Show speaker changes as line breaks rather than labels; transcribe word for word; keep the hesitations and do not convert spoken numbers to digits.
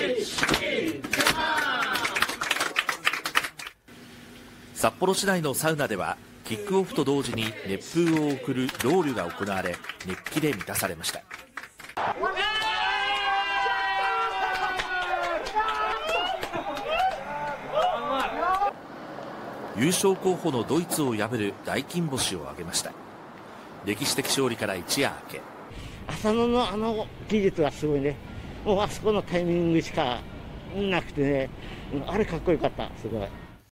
札幌市内のサウナではキックオフと同時に熱風を送るロウリュが行われ、熱気で満たされました。優勝候補のドイツを破る大金星を挙げました。歴史的勝利から一夜明け、
浅野のあの技術がすごいね。もうあそこのタイミングしかなくてね、あれかっこよかった、すごい。